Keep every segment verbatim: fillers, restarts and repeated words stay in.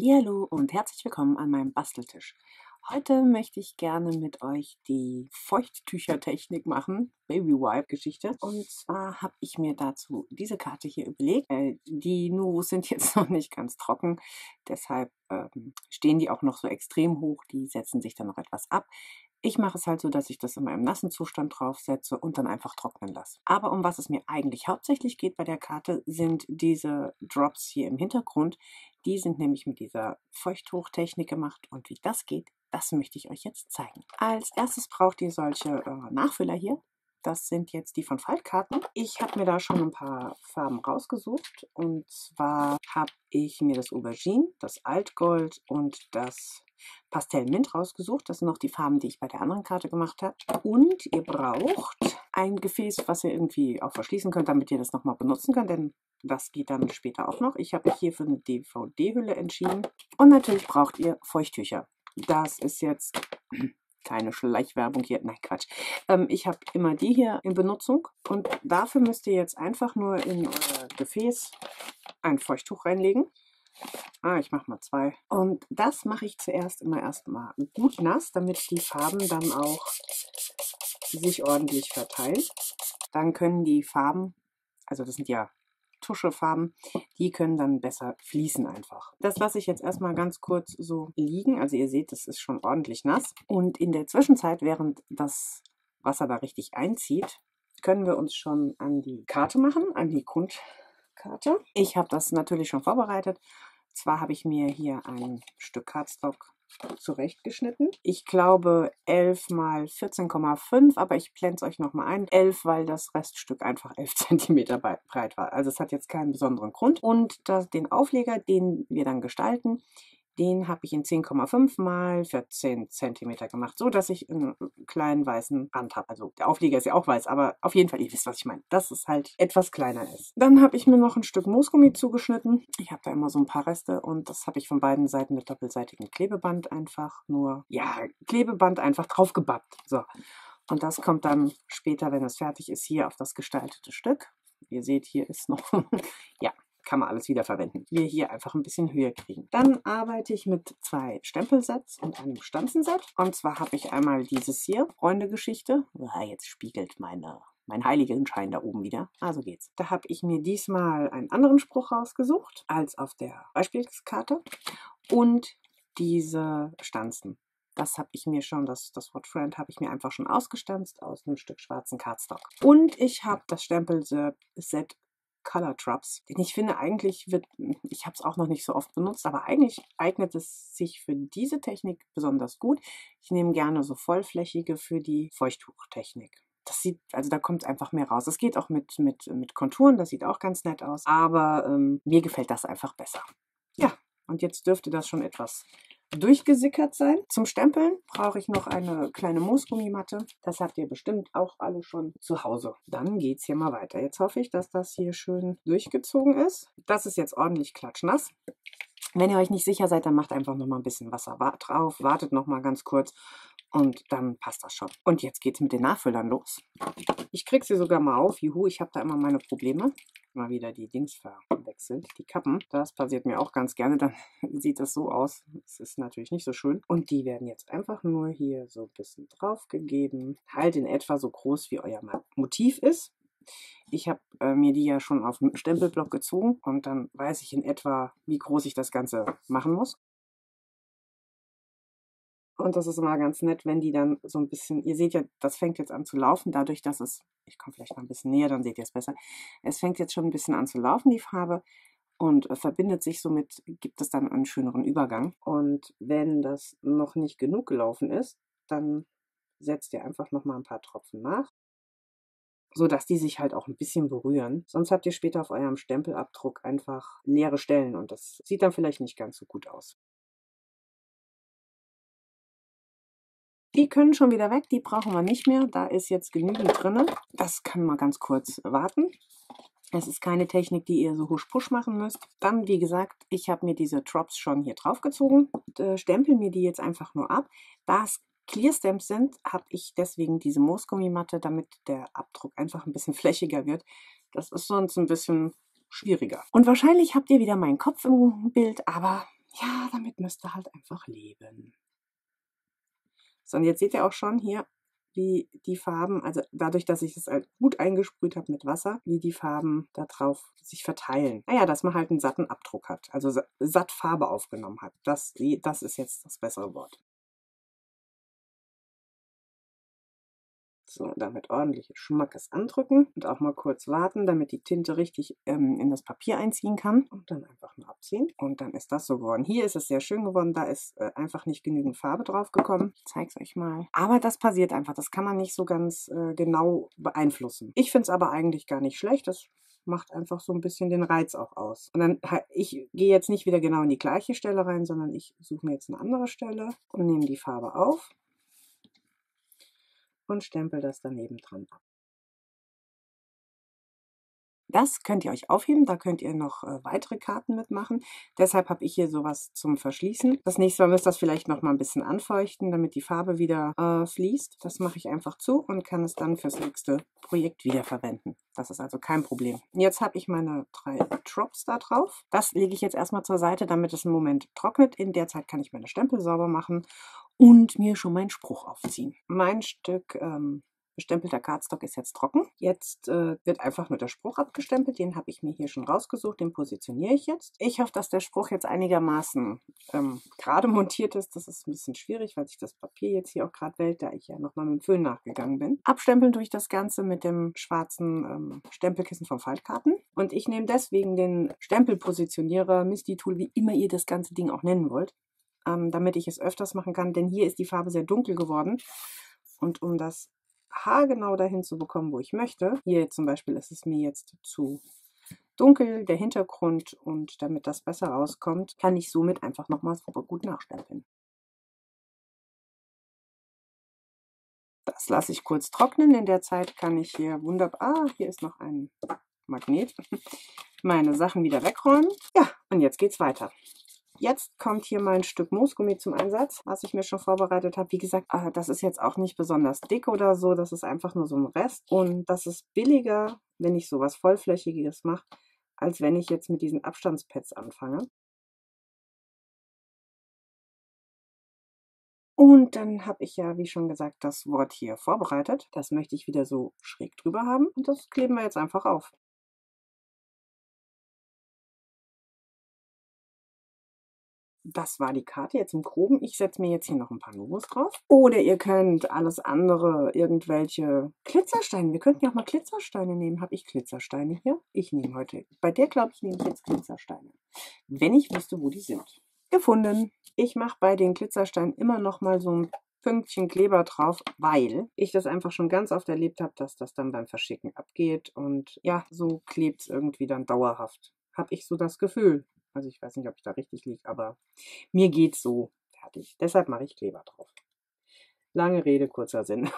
Hallihallo und herzlich willkommen an meinem Basteltisch. Heute möchte ich gerne mit euch die Feuchttüchertechnik machen, Baby Wipe Geschichte. Und zwar habe ich mir dazu diese Karte hier überlegt. Äh, die Nurus sind jetzt noch nicht ganz trocken, deshalb ähm, stehen die auch noch so extrem hoch, die setzen sich dann noch etwas ab. Ich mache es halt so, dass ich das in meinem nassen Zustand draufsetze und dann einfach trocknen lasse. Aber um was es mir eigentlich hauptsächlich geht bei der Karte, sind diese Drops hier im Hintergrund. Die sind nämlich mit dieser Feuchttuchtechnik gemacht und wie das geht, das möchte ich euch jetzt zeigen. Als erstes braucht ihr solche äh, Nachfüller hier. Das sind jetzt die von Faltkarten. Ich habe mir da schon ein paar Farben rausgesucht. Und zwar habe ich mir das Aubergine, das Altgold und das Pastellmint rausgesucht. Das sind noch die Farben, die ich bei der anderen Karte gemacht habe. Und ihr braucht ein Gefäß, was ihr irgendwie auch verschließen könnt, damit ihr das nochmal benutzen könnt. Denn das geht dann später auch noch. Ich habe mich hier für eine D V D-Hülle entschieden. Und natürlich braucht ihr Feuchttücher. Das ist jetzt keine Schleichwerbung hier. Nein, Quatsch. Ähm, ich habe immer die hier in Benutzung. Und dafür müsst ihr jetzt einfach nur in euer Gefäß ein Feuchttuch reinlegen. Ah, ich mache mal zwei. Und das mache ich zuerst immer erstmal gut nass, damit die Farben dann auch sich ordentlich verteilen. Dann können die Farben, also das sind ja Tuschefarben, die können dann besser fließen einfach. Das lasse ich jetzt erstmal ganz kurz so liegen. Also ihr seht, das ist schon ordentlich nass. Und in der Zwischenzeit, während das Wasser da richtig einzieht, können wir uns schon an die Karte machen, an die Grundkarte. Ich habe das natürlich schon vorbereitet. Zwar habe ich mir hier ein Stück Cardstock zurechtgeschnitten. Ich glaube elf mal vierzehn Komma fünf, aber ich blende es euch nochmal ein. elf, weil das Reststück einfach elf Zentimeter breit war. Also es hat jetzt keinen besonderen Grund. Und das, den Aufleger, den wir dann gestalten, den habe ich in zehn Komma fünf mal vierzehn Zentimeter gemacht, so dass ich einen kleinen weißen Rand habe. Also der Aufleger ist ja auch weiß, aber auf jeden Fall, ihr wisst, was ich meine, dass es halt etwas kleiner ist. Dann habe ich mir noch ein Stück Moosgummi zugeschnitten. Ich habe da immer so ein paar Reste und das habe ich von beiden Seiten mit doppelseitigem Klebeband einfach nur, ja, Klebeband einfach drauf gebappt. So. Und das kommt dann später, wenn es fertig ist, hier auf das gestaltete Stück. Ihr seht, hier ist noch, ja, kann man alles wieder verwenden. Wir hier einfach ein bisschen Höhe kriegen. Dann arbeite ich mit zwei Stempelsets und einem Stanzenset. Und zwar habe ich einmal dieses hier, Freunde-Geschichte. Ah, jetzt spiegelt meine, mein Heiligenschein da oben wieder. Also geht's. Da habe ich mir diesmal einen anderen Spruch rausgesucht, als auf der Beispielskarte. Und diese Stanzen. Das habe ich mir schon, das, das Wort Friend habe ich mir einfach schon ausgestanzt aus einem Stück schwarzen Cardstock. Und ich habe das Stempelset Color Drops, den ich finde eigentlich wird, ich habe es auch noch nicht so oft benutzt, aber eigentlich eignet es sich für diese Technik besonders gut. Ich nehme gerne so vollflächige für die Feuchttuchtechnik. Das sieht, also da kommt einfach mehr raus. Es geht auch mit, mit, mit Konturen, das sieht auch ganz nett aus, aber ähm, mir gefällt das einfach besser. Ja, und jetzt dürfte das schon etwas durchgesickert sein. Zum Stempeln brauche ich noch eine kleine Moosgummimatte. Das habt ihr bestimmt auch alle schon zu Hause. Dann geht es hier mal weiter. Jetzt hoffe ich, dass das hier schön durchgezogen ist. Das ist jetzt ordentlich klatschnass. Wenn ihr euch nicht sicher seid, dann macht einfach noch mal ein bisschen Wasser drauf, wartet noch mal ganz kurz und dann passt das schon. Und jetzt geht es mit den Nachfüllern los. Ich kriege sie sogar mal auf. Juhu, ich habe da immer meine Probleme. Mal wieder die Dings verwechselt, die Kappen. Das passiert mir auch ganz gerne. Dann sieht das so aus. Das ist natürlich nicht so schön. Und die werden jetzt einfach nur hier so ein bisschen drauf gegeben. Halt in etwa so groß, wie euer Motiv ist. Ich habe äh, mir die ja schon auf dem Stempelblock gezogen und dann weiß ich in etwa, wie groß ich das Ganze machen muss. Und das ist immer ganz nett, wenn die dann so ein bisschen, ihr seht ja, das fängt jetzt an zu laufen, dadurch, dass es, ich komme vielleicht noch ein bisschen näher, dann seht ihr es besser. Es fängt jetzt schon ein bisschen an zu laufen, die Farbe, und äh, verbindet sich somit, gibt es dann einen schöneren Übergang. Und wenn das noch nicht genug gelaufen ist, dann setzt ihr einfach noch mal ein paar Tropfen nach, so dass die sich halt auch ein bisschen berühren. Sonst habt ihr später auf eurem Stempelabdruck einfach leere Stellen und das sieht dann vielleicht nicht ganz so gut aus. Die können schon wieder weg, die brauchen wir nicht mehr. Da ist jetzt genügend drin. Das kann mal ganz kurz warten. Es ist keine Technik, die ihr so husch-pusch machen müsst. Dann, wie gesagt, ich habe mir diese Drops schon hier drauf gezogen. Und, äh, stempel mir die jetzt einfach nur ab. Da es Clear Stamps sind, habe ich deswegen diese Moosgummimatte, damit der Abdruck einfach ein bisschen flächiger wird. Das ist sonst ein bisschen schwieriger. Und wahrscheinlich habt ihr wieder meinen Kopf im Bild, aber ja, damit müsst ihr halt einfach leben. So, und jetzt seht ihr auch schon hier, wie die Farben, also dadurch, dass ich es halt gut eingesprüht habe mit Wasser, wie die Farben da drauf sich verteilen. Naja, dass man halt einen satten Abdruck hat, also satt Farbe aufgenommen hat. Das, das ist jetzt das bessere Wort. So, damit ordentliches Schmackes andrücken und auch mal kurz warten, damit die Tinte richtig ähm, in das Papier einziehen kann. Und dann einfach nur abziehen. Und dann ist das so geworden. Hier ist es sehr schön geworden, da ist äh, einfach nicht genügend Farbe drauf gekommen. Ich zeige es euch mal. Aber das passiert einfach, das kann man nicht so ganz äh, genau beeinflussen. Ich finde es aber eigentlich gar nicht schlecht, das macht einfach so ein bisschen den Reiz auch aus. Und dann, ich gehe jetzt nicht wieder genau in die gleiche Stelle rein, sondern ich suche mir jetzt eine andere Stelle und nehme die Farbe auf und stempel das daneben dran ab. Das könnt ihr euch aufheben, da könnt ihr noch äh, weitere Karten mitmachen. Deshalb habe ich hier sowas zum Verschließen. Das nächste Mal müsst ihr das vielleicht noch mal ein bisschen anfeuchten, damit die Farbe wieder äh, fließt. Das mache ich einfach zu und kann es dann fürs nächste Projekt wiederverwenden. Das ist also kein Problem. Jetzt habe ich meine drei Drops da drauf. Das lege ich jetzt erstmal zur Seite, damit es einen Moment trocknet. In der Zeit kann ich meine Stempel sauber machen und mir schon meinen Spruch aufziehen. Mein Stück ähm, bestempelter Cardstock ist jetzt trocken. Jetzt äh, wird einfach nur der Spruch abgestempelt. Den habe ich mir hier schon rausgesucht. Den positioniere ich jetzt. Ich hoffe, dass der Spruch jetzt einigermaßen ähm, gerade montiert ist. Das ist ein bisschen schwierig, weil sich das Papier jetzt hier auch gerade wählt, da ich ja nochmal mit dem Föhn nachgegangen bin. Abstempeln tue ich das Ganze mit dem schwarzen ähm, Stempelkissen von Faltkarten. Und ich nehme deswegen den Stempelpositionierer, Misty Tool, wie immer ihr das ganze Ding auch nennen wollt, ähm, damit ich es öfters machen kann. Denn hier ist die Farbe sehr dunkel geworden. Und um das haargenau dahin zu bekommen, wo ich möchte. Hier zum Beispiel ist es mir jetzt zu dunkel, der Hintergrund, und damit das besser rauskommt, kann ich somit einfach nochmal super gut nachstempeln. Das lasse ich kurz trocknen. In der Zeit kann ich hier wunderbar, ah, hier ist noch ein Magnet, meine Sachen wieder wegräumen. Ja, und jetzt geht's weiter. Jetzt kommt hier mein Stück Moosgummi zum Einsatz, was ich mir schon vorbereitet habe. Wie gesagt, das ist jetzt auch nicht besonders dick oder so. Das ist einfach nur so ein Rest. Und das ist billiger, wenn ich sowas Vollflächiges mache, als wenn ich jetzt mit diesen Abstandspads anfange. Und dann habe ich ja, wie schon gesagt, das Wort hier vorbereitet. Das möchte ich wieder so schräg drüber haben. Und das kleben wir jetzt einfach auf. Das war die Karte jetzt im Groben. Ich setze mir jetzt hier noch ein paar Novos drauf. Oder ihr könnt alles andere, irgendwelche Glitzersteine. Wir könnten ja auch mal Glitzersteine nehmen. Habe ich Glitzersteine hier? Ich nehme heute, bei der glaube ich, nehme ich jetzt Glitzersteine. Wenn ich wüsste, wo die sind. Gefunden. Ich mache bei den Glitzersteinen immer noch mal so ein Pünktchen Kleber drauf, weil ich das einfach schon ganz oft erlebt habe, dass das dann beim Verschicken abgeht. Und ja, so klebt es irgendwie dann dauerhaft. Habe ich so das Gefühl. Also ich weiß nicht, ob ich da richtig liege, aber mir geht's so. Fertig. Deshalb mache ich Kleber drauf. Lange Rede, kurzer Sinn.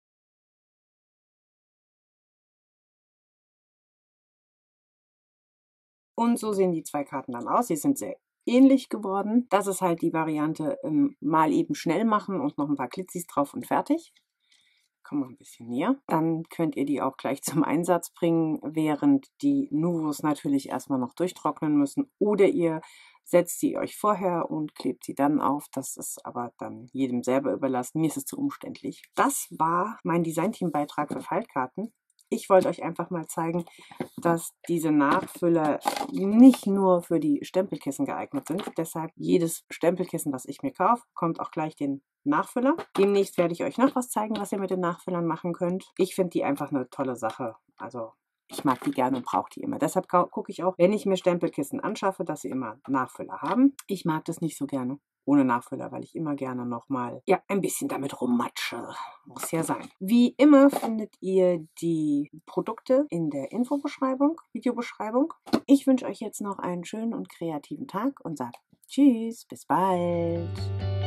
Und so sehen die zwei Karten dann aus. Sie sind sehr ähnlich geworden. Das ist halt die Variante, ähm, mal eben schnell machen und noch ein paar Glitzis drauf und fertig. Kommen wir ein bisschen näher. Dann könnt ihr die auch gleich zum Einsatz bringen, während die Novos natürlich erstmal noch durchtrocknen müssen. Oder ihr setzt sie euch vorher und klebt sie dann auf. Das ist aber dann jedem selber überlassen. Mir ist es zu umständlich. Das war mein Designteam-Beitrag für Faltkarten. Ich wollte euch einfach mal zeigen, dass diese Nachfüller nicht nur für die Stempelkissen geeignet sind. Deshalb jedes Stempelkissen, was ich mir kaufe, kommt auch gleich den Nachfüller. Demnächst werde ich euch noch was zeigen, was ihr mit den Nachfüllern machen könnt. Ich finde die einfach eine tolle Sache. Also ich mag die gerne und brauche die immer. Deshalb gucke ich auch, wenn ich mir Stempelkissen anschaffe, dass sie immer Nachfüller haben. Ich mag das nicht so gerne ohne Nachfüller, weil ich immer gerne nochmal, ja, ein bisschen damit rummatsche. Muss ja sein. Wie immer findet ihr die Produkte in der Infobeschreibung, Videobeschreibung. Ich wünsche euch jetzt noch einen schönen und kreativen Tag und sage Tschüss, bis bald.